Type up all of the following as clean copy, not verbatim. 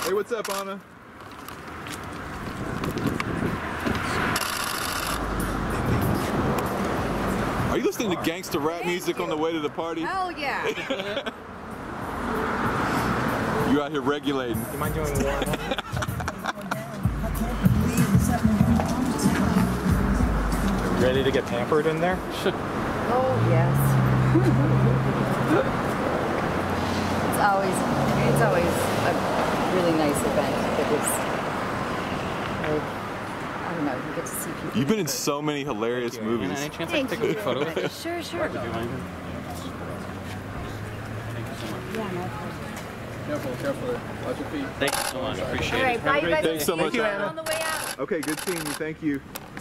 Hey, what's up, Anna? Are you listening to gangster rap music on the way to the party? Hell yeah. You out here regulating. You mind doing one? Ready to get pampered in there? Oh yes. It's always a really nice event. It was, I don't know, you get to see people. You've been in so many hilarious movies. Any chance I Thank can take a you. quick photo with you? Sure. Thank you so much. Yeah, no problem. Careful. Watch your feet. Thank you so much. Appreciate All it. right, bye you guys. Thanks so much, See you Anna. on the way out. Okay, good seeing you. Thank you.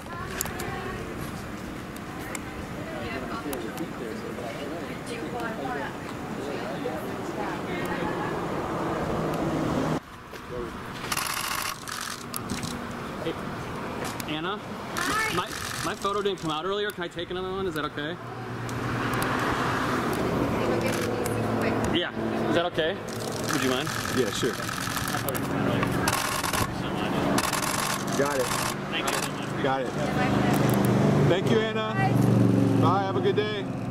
Hey, Anna? Hi. My photo didn't come out earlier. Can I take another one? Is that okay? Yeah. Is that okay? Would you mind? Yeah, sure. Got it. Thank you so much. Got it. Thank you, Anna. Bye. Have a good day.